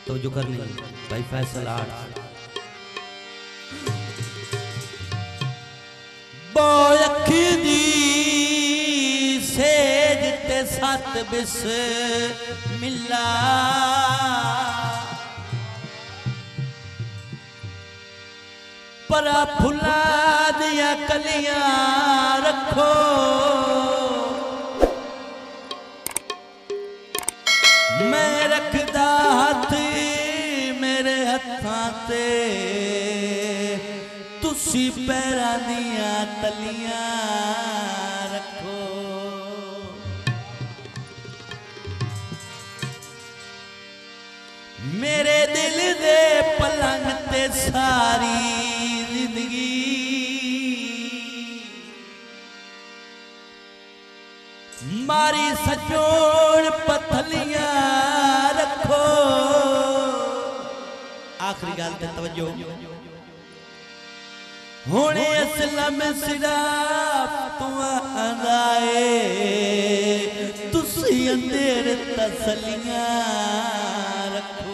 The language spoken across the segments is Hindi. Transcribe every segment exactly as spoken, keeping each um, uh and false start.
तो जो करनी भाई फैसल आर्ट बोलखी दी सेज ते सत बिस मिला परा फुला दिया कलियां रखो मैं रखदा हाथ मेरे हत्थां ते तुसी पैरां दियां तलियां रखो मेरे दिल दे पलंग ते सारी जिंदगी मारी सजोड़ पथलियां रखो आखिरी गल ते तवज्जो हुणे असलम सिरा तू आंदाए तुसी अंदेर तसलियां रखो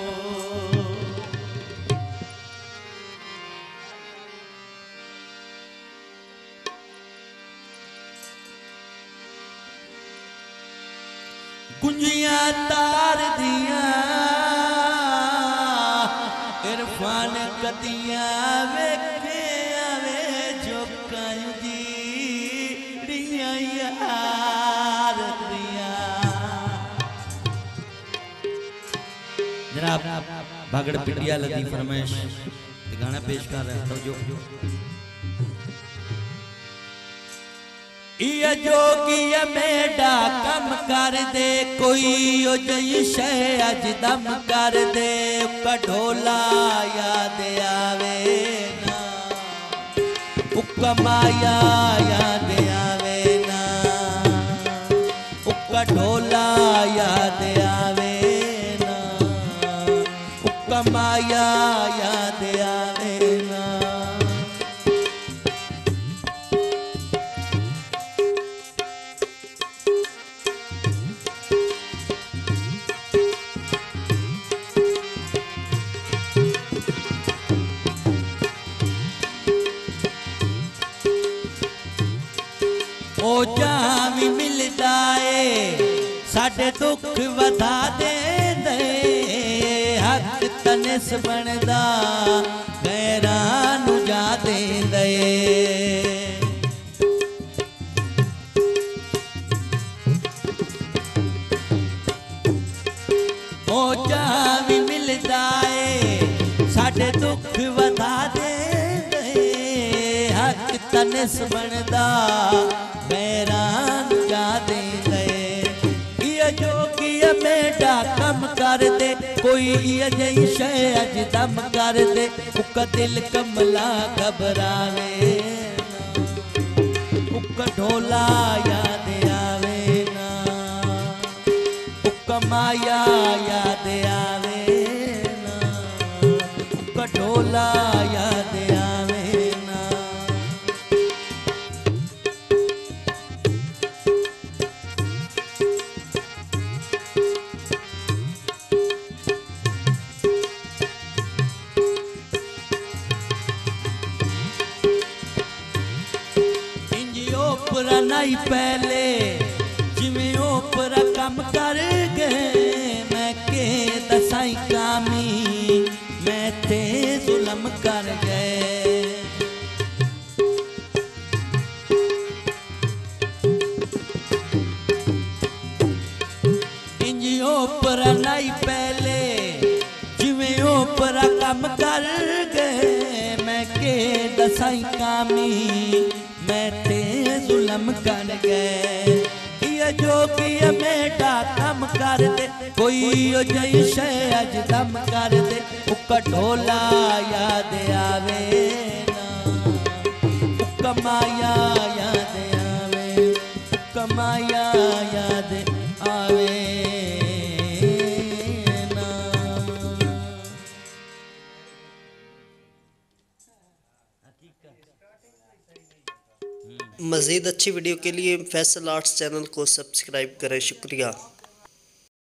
गुंजियां तार दिया इरफान कदियां वेखे आवे जो कंजीड़ियां यार दिया जनाब भागड़ पिटिया लदी फरमाइश गाना पेश कर रहा था जो इया जोगिया मेडा कम कर दे कोई ओ जई शह अज दम कर दे ढोला याद आवे ना उकमाया याद आवे ना उका ढोला याद आवे ना उकमाया याद आवे ना ओ जहां भी मिलदा है साडे दुख वधा देंदे हक तनिस बनदा गैरां नूं जा देंदे ओ जहां भी मिलदा है साडे दुख वधा देंदे हक तनिस बनदा हैरान जा दे ये जोगिया मेडा कम कर दे कोई ये जई शह अज दम कर दे उका दिल कमला घबरावे उका ढोला याद आवे ना उका माया याद आवे ना उका ढोला याद आवे ओपरा नहीं पहले जिमें ओपरा कम कर गए मैं के दसाई कामी मैं थे जुलम कर गए इंज ओपरा नहीं पहले जिमें ओपरा कम कर गए मैं के दसाई कामी मैं ते जुलम कर गए ये जोगिया मेडा कम कर दे कोई ओ जई शह अज दम कर दे उका ढोला याद आवे ना उका माया याद आवे उका माया याद आवे मज़ीद अच्छी वीडियो के लिए फैसल आर्ट्स चैनल को सब्सक्राइब करें। शुक्रिया।